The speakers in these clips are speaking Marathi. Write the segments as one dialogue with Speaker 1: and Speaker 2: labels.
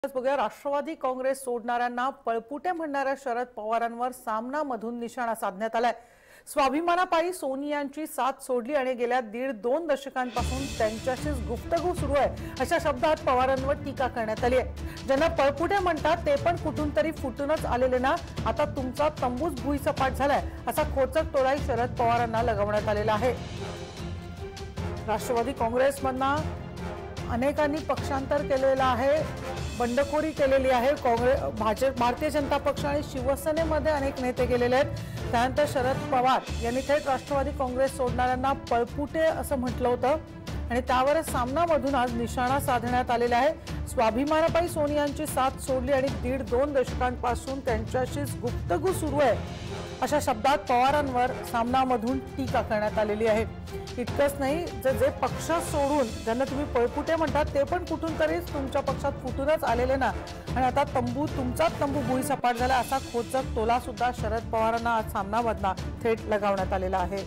Speaker 1: बघूया राष्ट्रवादी काँग्रेस सोडणाऱ्यांना पळपुटे म्हणणाऱ्या शरद पवारांवर सामनामधून निशाणा साधण्यात आलाय। स्वाभिमानापायी सोनियांची साथ सोडली आणि गेल्या 1.5-2 दशकांपासून त्यांच्याशीच गुफ्तगू सुरू आहे अशा शब्दात पवारांवर टीका करण्यात आली आहे। ज्यांना पळपुटे म्हणतात ते पण कुठून तरी फुटूनच आलेले ना, आता तुमचा तंबूच भुईसपाट झालाय असा खोचक टोलाही शरद पवारांना लगावण्यात आलेला आहे। राष्ट्रवादी काँग्रेसमधना अनेकांनी पक्षांतर केलेलं आहे, बंडखोरी केलेली आहे। भारतीय जनता पक्ष आणि शिवसेनेमध्ये अनेक नेते गेलेले आहेत। त्यानंतर शरद पवार यांनी थेट राष्ट्रवादी काँग्रेस सोडणाऱ्यांना पळपुटे असं म्हटलं होतं आणि त्यावर सामनामधून आज निशाणा साधण्यात आलेला आहे। स्वाभिमानापायी सोनियांची साथ सोडली आणि 1.5-2 दशकांपासून त्यांच्याशीच गुप्तगू सुरू आहे अशा शब्दात पवारांवर सामनामधून टीका करण्यात आलेली आहे। इतकंच नाही, जे पक्ष सोडून ज्यांना तुम्ही पळपुटे म्हणतात ते पण कुठून तरी तुमच्या पक्षात फुटूनच आलेले ना, आणि आता तुमचाच तंबू भुईसपाट झाला असा खोचक टोला सुद्धा शरद पवारांना आज सामनामधला थेट लगावण्यात आलेला आहे।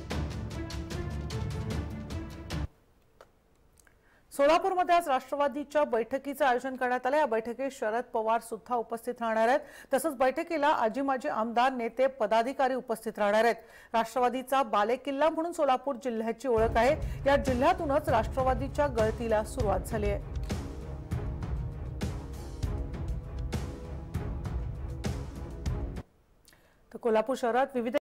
Speaker 1: सोलापूरमध्ये आज राष्ट्रवादीच्या बैठकीचं आयोजन करण्यात आलं। या बैठकीत शरद पवार सुद्धा उपस्थित राहणार आहेत। तसंच बैठकीला आजी माजी आमदार नेते पदाधिकारी उपस्थित राहणार आहेत। राष्ट्रवादीचा बालेकिल्ला म्हणून सोलापूर जिल्ह्याची ओळख आहे। या जिल्ह्यातूनच राष्ट्रवादीच्या गळतीला सुरुवात झाली आहे। तर कोल्हापूर शहरात विविध